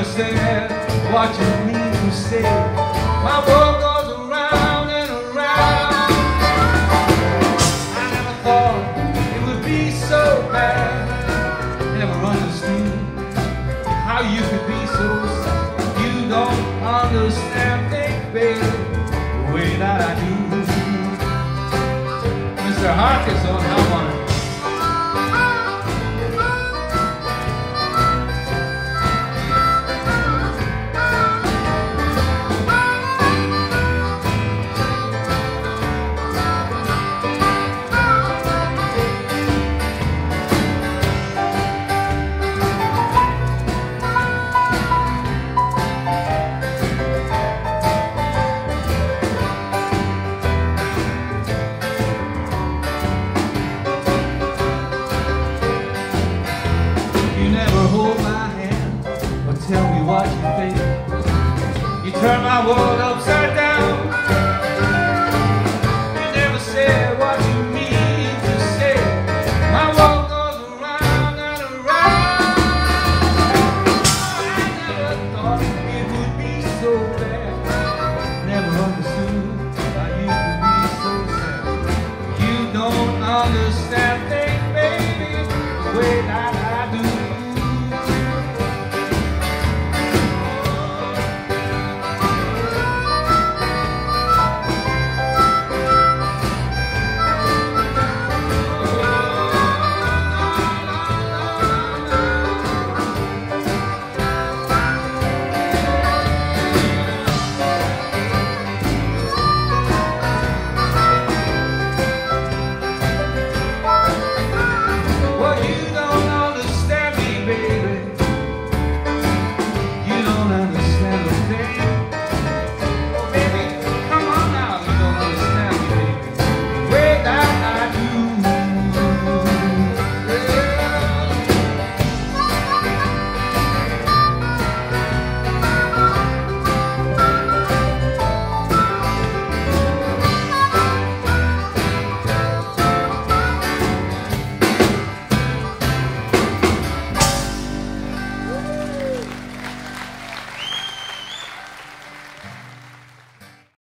understand what you mean to say. My world goes around and around. I never thought it would be so bad. Never understood how you could be so sad. You don't understand things, baby, the way that I do. Mr. Harcus on Harmonica. Tell me what you think. You turn my world upside down.